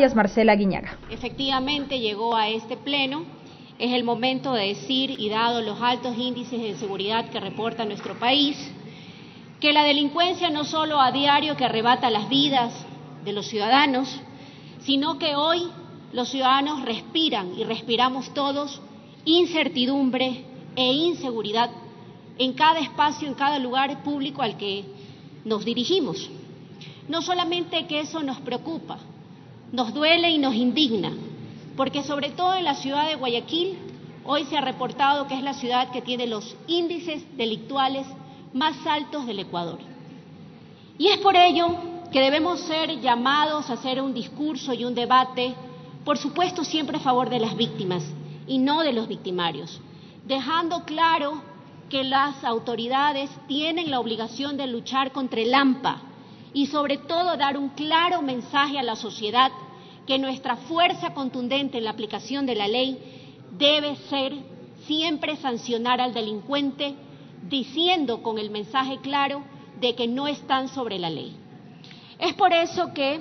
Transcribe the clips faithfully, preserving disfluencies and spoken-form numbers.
Notarias, Marcela Guiñaga. Efectivamente llegó a este pleno. Es el momento de decir, y dado los altos índices de inseguridad que reporta nuestro país, que la delincuencia no solo a diario que arrebata las vidas de los ciudadanos, sino que hoy los ciudadanos respiran y respiramos todos incertidumbre e inseguridad en cada espacio, en cada lugar público al que nos dirigimos. No solamente que eso nos preocupa, nos duele y nos indigna, porque sobre todo en la ciudad de Guayaquil, hoy se ha reportado que es la ciudad que tiene los índices delictuales más altos del Ecuador. Y es por ello que debemos ser llamados a hacer un discurso y un debate, por supuesto siempre a favor de las víctimas y no de los victimarios, dejando claro que las autoridades tienen la obligación de luchar contra el AMPA y sobre todo dar un claro mensaje a la sociedad que nuestra fuerza contundente en la aplicación de la ley debe ser siempre sancionar al delincuente, diciendo con el mensaje claro de que no están sobre la ley. Es por eso que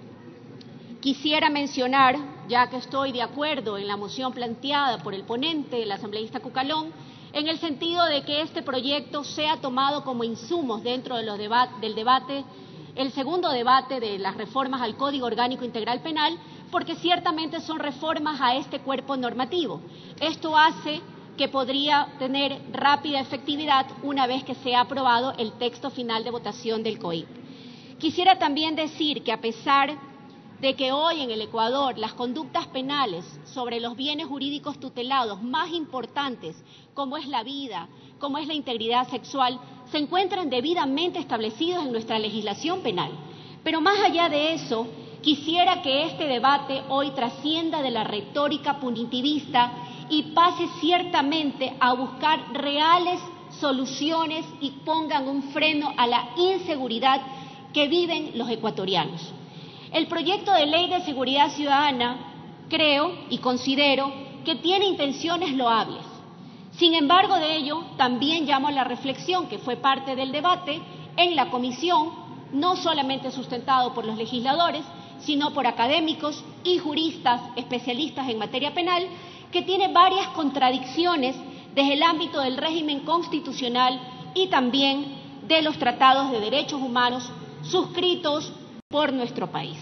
quisiera mencionar, ya que estoy de acuerdo en la moción planteada por el ponente, el asambleísta Cucalón, en el sentido de que este proyecto sea tomado como insumos dentro de los debat- del debate el segundo debate de las reformas al Código Orgánico Integral Penal, porque ciertamente son reformas a este cuerpo normativo. Esto hace que podría tener rápida efectividad una vez que sea aprobado el texto final de votación del C O I P. Quisiera también decir que a pesar de que hoy en el Ecuador las conductas penales sobre los bienes jurídicos tutelados más importantes, como es la vida, como es la integridad sexual, se encuentran debidamente establecidos en nuestra legislación penal. Pero más allá de eso, quisiera que este debate hoy trascienda de la retórica punitivista y pase ciertamente a buscar reales soluciones y pongan un freno a la inseguridad que viven los ecuatorianos. El proyecto de ley de seguridad ciudadana creo y considero que tiene intenciones loables. Sin embargo, de ello también llamo a la reflexión, que fue parte del debate en la comisión, no solamente sustentado por los legisladores, sino por académicos y juristas especialistas en materia penal, que tiene varias contradicciones desde el ámbito del régimen constitucional y también de los tratados de derechos humanos suscritos por nuestro país.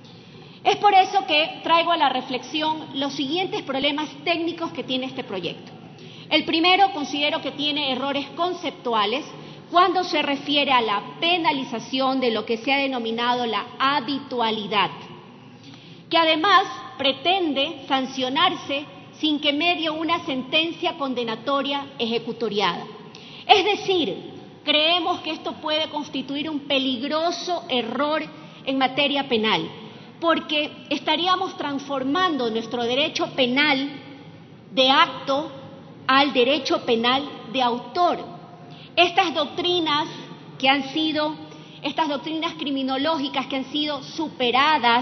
Es por eso que traigo a la reflexión los siguientes problemas técnicos que tiene este proyecto. El primero, considero que tiene errores conceptuales cuando se refiere a la penalización de lo que se ha denominado la habitualidad, que además pretende sancionarse sin que medie una sentencia condenatoria ejecutoriada. Es decir, creemos que esto puede constituir un peligroso error en materia penal, porque estaríamos transformando nuestro derecho penal de acto al derecho penal de autor. Estas doctrinas que han sido, estas doctrinas criminológicas que han sido superadas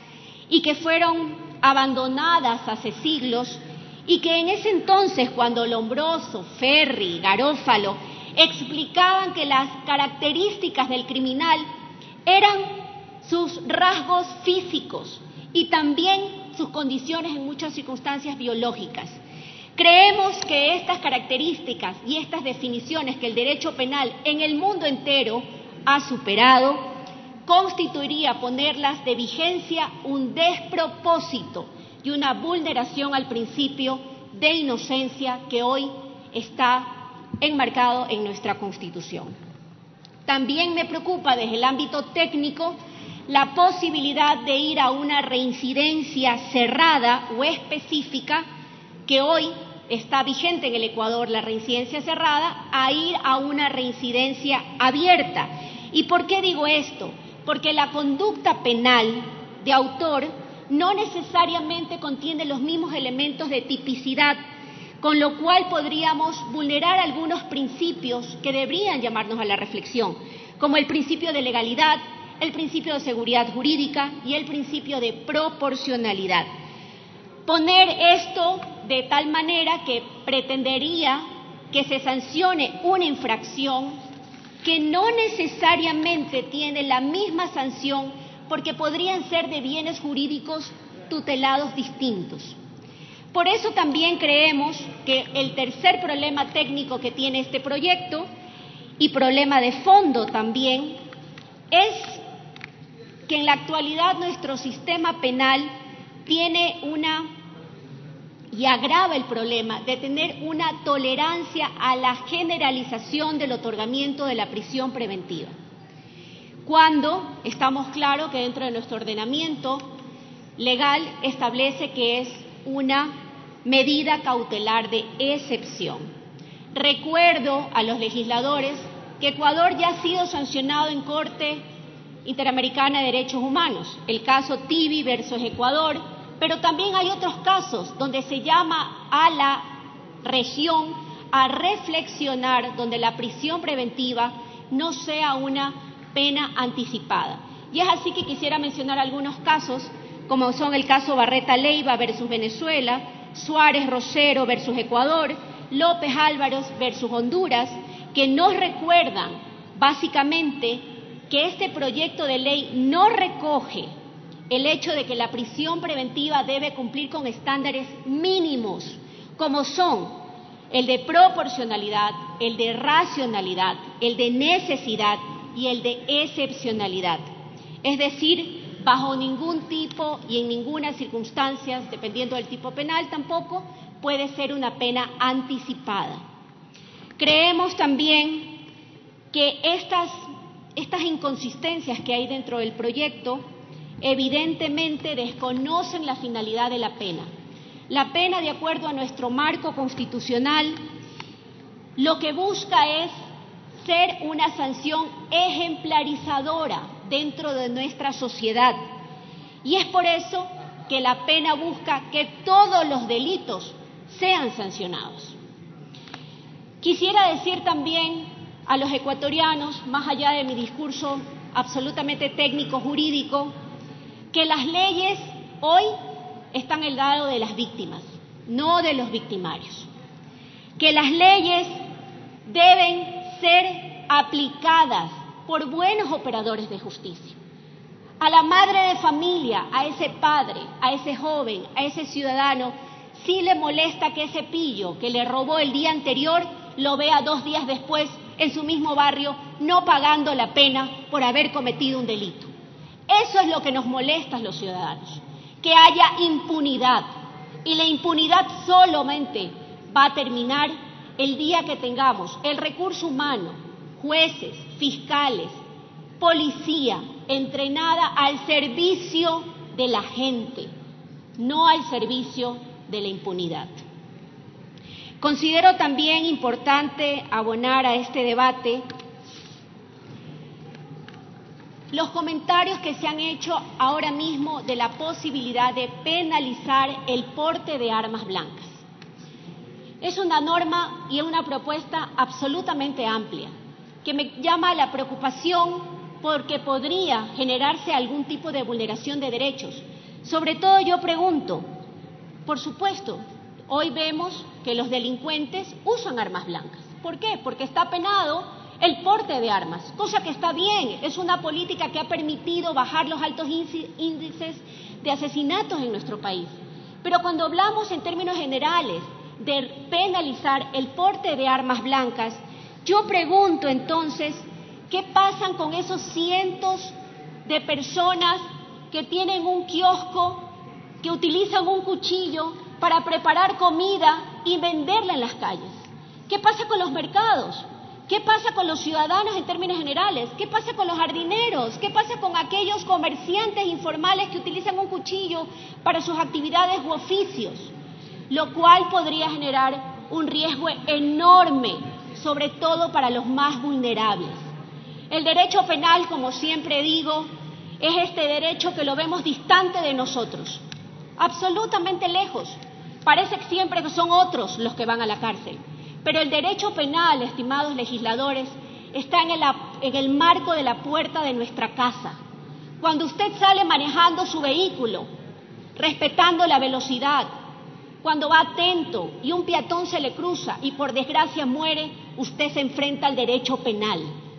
y que fueron abandonadas hace siglos, y que en ese entonces, cuando Lombroso, Ferri, Garófalo explicaban que las características del criminal eran sus rasgos físicos y también sus condiciones en muchas circunstancias biológicas. Creemos que estas características y estas definiciones que el derecho penal en el mundo entero ha superado, constituiría ponerlas de vigencia un despropósito y una vulneración al principio de inocencia que hoy está enmarcado en nuestra Constitución. También me preocupa desde el ámbito técnico la posibilidad de ir a una reincidencia cerrada o específica que hoy está vigente en el Ecuador, la reincidencia cerrada, a ir a una reincidencia abierta. ¿Y por qué digo esto? Porque la conducta penal de autor no necesariamente contiene los mismos elementos de tipicidad, con lo cual podríamos vulnerar algunos principios que deberían llamarnos a la reflexión, como el principio de legalidad, el principio de seguridad jurídica y el principio de proporcionalidad. Poner esto de tal manera que pretendería que se sancione una infracción que no necesariamente tiene la misma sanción porque podrían ser de bienes jurídicos tutelados distintos. Por eso también creemos que el tercer problema técnico que tiene este proyecto, y problema de fondo también, es que en la actualidad nuestro sistema penal tiene una, y agrava el problema, de tener una tolerancia a la generalización del otorgamiento de la prisión preventiva, cuando estamos claros que dentro de nuestro ordenamiento legal establece que es una medida cautelar de excepción. Recuerdo a los legisladores que Ecuador ya ha sido sancionado en Corte Interamericana de Derechos Humanos, el caso Tibi versus Ecuador, pero también hay otros casos donde se llama a la región a reflexionar, donde la prisión preventiva no sea una pena anticipada. Y es así que quisiera mencionar algunos casos, como son el caso Barreta Leiva versus Venezuela, Suárez Rosero versus Ecuador, López Álvarez versus Honduras, que nos recuerdan básicamente que este proyecto de ley no recoge el hecho de que la prisión preventiva debe cumplir con estándares mínimos, como son el de proporcionalidad, el de racionalidad, el de necesidad y el de excepcionalidad. Es decir, bajo ningún tipo y en ninguna circunstancia, dependiendo del tipo penal tampoco, puede ser una pena anticipada. Creemos también que estas, estas inconsistencias que hay dentro del proyecto evidentemente desconocen la finalidad de la pena. La pena, de acuerdo a nuestro marco constitucional, lo que busca es ser una sanción ejemplarizadora dentro de nuestra sociedad. Y es por eso que la pena busca que todos los delitos sean sancionados. Quisiera decir también a los ecuatorianos, más allá de mi discurso absolutamente técnico jurídico, que las leyes hoy están al lado de las víctimas, no de los victimarios. Que las leyes deben ser aplicadas por buenos operadores de justicia. A la madre de familia, a ese padre, a ese joven, a ese ciudadano, sí le molesta que ese pillo que le robó el día anterior lo vea dos días después en su mismo barrio, no pagando la pena por haber cometido un delito. Eso es lo que nos molesta a los ciudadanos, que haya impunidad. Y la impunidad solamente va a terminar el día que tengamos el recurso humano, jueces, fiscales, policía, entrenada al servicio de la gente, no al servicio de la impunidad. Considero también importante abonar a este debate los comentarios que se han hecho ahora mismo de la posibilidad de penalizar el porte de armas blancas. Es una norma y una propuesta absolutamente amplia, que me llama la preocupación porque podría generarse algún tipo de vulneración de derechos. Sobre todo yo pregunto, por supuesto, hoy vemos que los delincuentes usan armas blancas. ¿Por qué? Porque está penado el porte de armas, cosa que está bien, es una política que ha permitido bajar los altos índices de asesinatos en nuestro país. Pero cuando hablamos en términos generales de penalizar el porte de armas blancas, yo pregunto entonces, ¿qué pasan con esos cientos de personas que tienen un kiosco, que utilizan un cuchillo para preparar comida y venderla en las calles? ¿Qué pasa con los mercados? ¿Qué pasa con los ciudadanos en términos generales? ¿Qué pasa con los jardineros? ¿Qué pasa con aquellos comerciantes informales que utilizan un cuchillo para sus actividades u oficios? Lo cual podría generar un riesgo enorme, sobre todo para los más vulnerables. El derecho penal, como siempre digo, es este derecho que lo vemos distante de nosotros, absolutamente lejos. Parece siempre que son otros los que van a la cárcel. Pero el derecho penal, estimados legisladores, está en el, en el marco de la puerta de nuestra casa. Cuando usted sale manejando su vehículo, respetando la velocidad, cuando va atento y un peatón se le cruza y por desgracia muere, usted se enfrenta al derecho penal.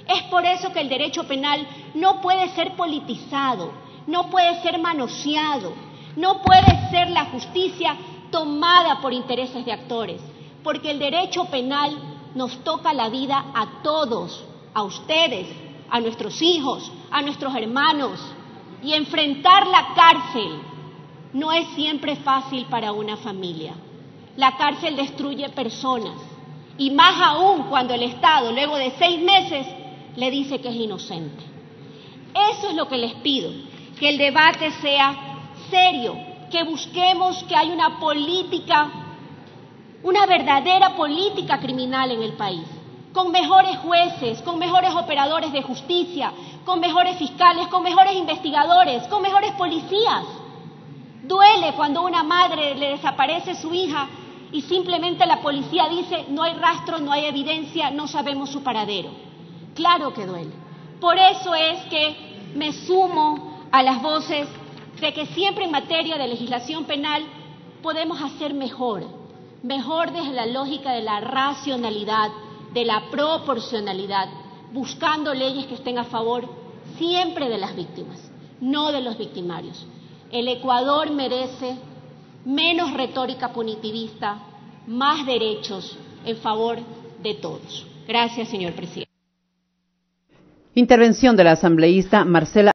Es por eso que el derecho penal no puede ser politizado, no puede ser manoseado, no puede ser la justicia tomada por intereses de actores, porque el derecho penal nos toca la vida a todos, a ustedes, a nuestros hijos, a nuestros hermanos, y enfrentar la cárcel no es siempre fácil para una familia. La cárcel destruye personas, y más aún cuando el Estado, luego de seis meses, le dice que es inocente. Eso es lo que les pido, que el debate sea serio, que busquemos que haya una política, una verdadera política criminal en el país, con mejores jueces, con mejores operadores de justicia, con mejores fiscales, con mejores investigadores, con mejores policías. Duele cuando una madre le desaparece su hija y simplemente la policía dice no hay rastro, no hay evidencia, no sabemos su paradero. Claro que duele. Por eso es que me sumo a las voces de que siempre en materia de legislación penal podemos hacer mejor, mejor desde la lógica de la racionalidad, de la proporcionalidad, buscando leyes que estén a favor siempre de las víctimas, no de los victimarios. El Ecuador merece menos retórica punitivista, más derechos en favor de todos. Gracias, señor presidente. Intervención de la asambleísta Marcela